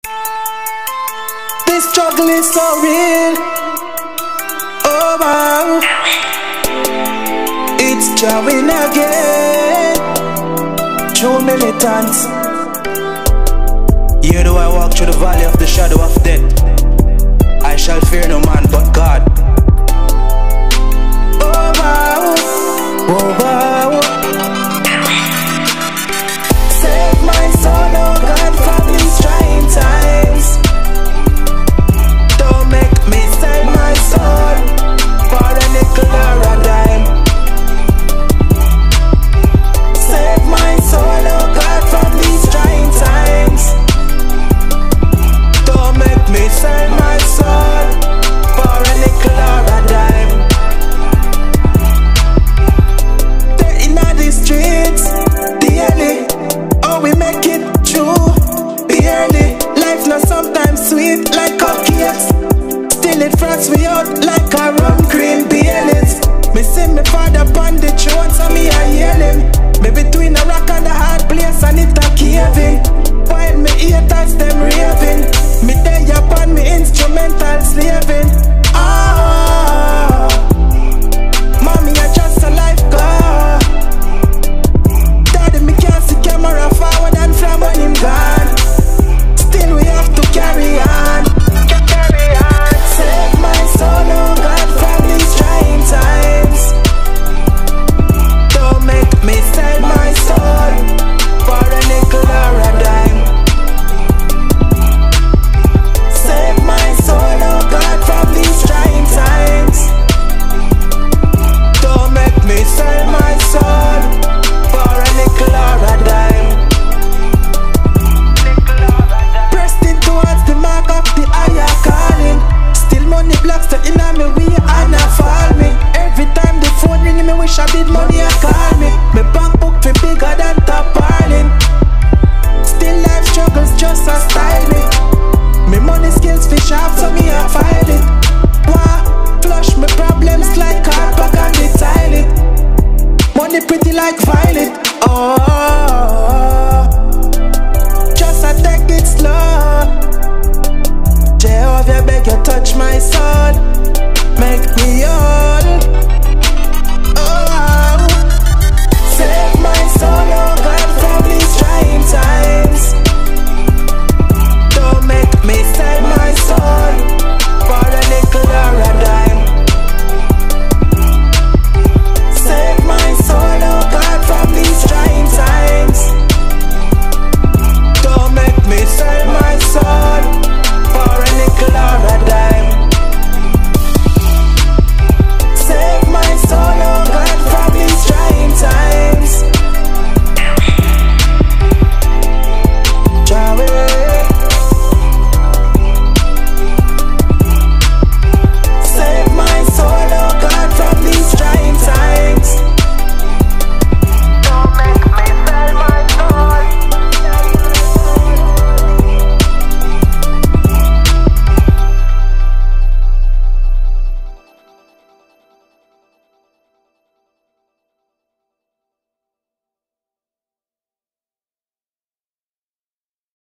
This struggle is so real. Oh wow. It's Jahwin again. True militants. Here do I walk through the valley of the shadow of death, I shall fear no man but God. Oh wow. Oh wow. Save my soul, oh God, from these trying times. Don't make me sell my soul for a nickel or a dime. Save my soul, oh God, from these trying times. Don't make me sell my soul for a nickel or a dime. They're in the streets daily. Oh, we make it through barely. Life not sometimes sweet like cupcakes. Still it frosts we out like a rum cream Baileys. Me see me father upon the throne, so me I hear him. Me between a rock and a hard place and it a caving. While me haters them raving, me day upon me instrumental slaving. Ah, mommy I just a life girl. Daddy me can't see camera forward and from when him gone. Still we have to carry on. Save my soul, oh God, from these trying times. Don't make me sell my soul for a nickel or a dime. Save my soul, oh God, from these trying times. Don't make me sell my soul for a nickel or a dime. Pressing towards the mark of the higher calling. Still money blocks to inna me way and a fall me. Every time the phone ring me wish I did money a call me. Me bank book fi bigger than top Arling. Still life struggles just a style me. Me money skills fi sharp so